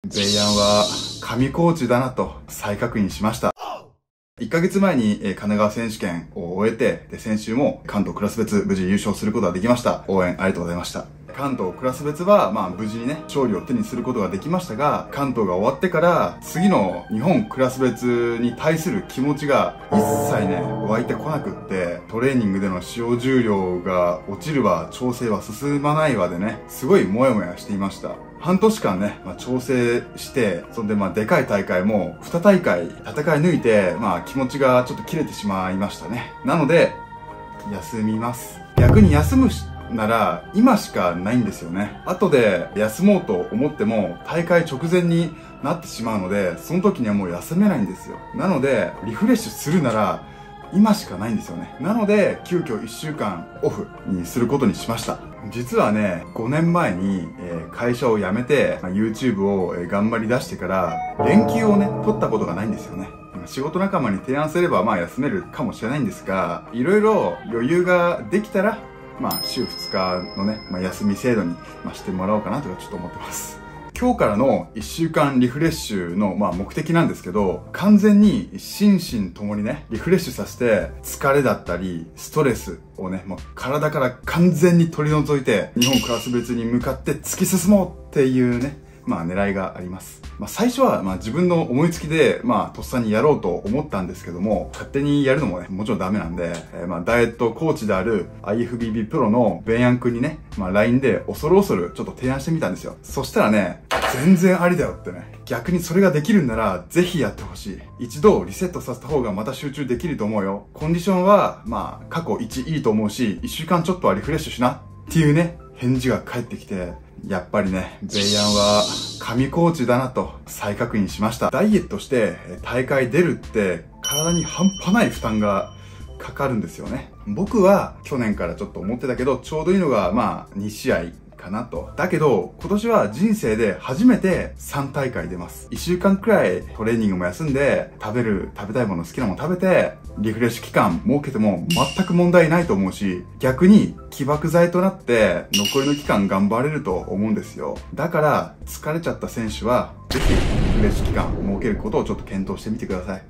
ベイヤンは神コーチだなと再確認しました。1ヶ月前に神奈川選手権を終えて、先週も関東クラス別無事優勝することができました。応援ありがとうございました。関東クラス別は、無事にね、勝利を手にすることができましたが、関東が終わってから、次の日本クラス別に対する気持ちが一切ね、湧いてこなくって、トレーニングでの使用重量が落ちるわ、調整は進まないわでね、すごいモヤモヤしていました。半年間ね、調整して、そんででかい大会も2大会戦い抜いて、気持ちがちょっと切れてしまいましたね。なので、休みます。逆に休むなら今しかないんですよね。後で休もうと思っても大会直前になってしまうので、その時にはもう休めないんですよ。なので、リフレッシュするなら今しかないんですよね。なので、急遽1週間オフにすることにしました。実はね、5年前に、会社を辞めて、YouTube を頑張り出してから、連休をね、取ったことがないんですよね。仕事仲間に提案すれば、休めるかもしれないんですが、いろいろ余裕ができたら、週2日のね、休み制度に、してもらおうかなとかちょっと思ってます。今日からの1週間リフレッシュの、目的なんですけど、完全に心身ともにね、リフレッシュさせて、疲れだったり、ストレスをね、体から完全に取り除いて、日本クラス別に向かって突き進もうっていうね、狙いがあります。最初は、自分の思いつきで、とっさにやろうと思ったんですけども、勝手にやるのもね、もちろんダメなんで、ダイエットコーチである IFBB プロのベンヤン君にね、LINE で恐る恐るちょっと提案してみたんですよ。そしたらね、全然ありだよってね。逆にそれができるんなら、ぜひやってほしい。一度リセットさせた方がまた集中できると思うよ。コンディションは、過去1いいと思うし、1週間ちょっとはリフレッシュしなっていうね、返事が返ってきて、やっぱりね、ベイヤンは神コーチだなと再確認しました。ダイエットして大会出るって体に半端ない負担がかかるんですよね。僕は去年からちょっと思ってたけど、ちょうどいいのが2試合かなと。だけど、今年は人生で初めて3大会出ます。1週間くらいトレーニングも休んで、食べたいもの好きなもの食べて、リフレッシュ期間設けても全く問題ないと思うし、逆に起爆剤となって残りの期間頑張れると思うんですよ。だから疲れちゃった選手は、ぜひリフレッシュ期間設けることをちょっと検討してみてください。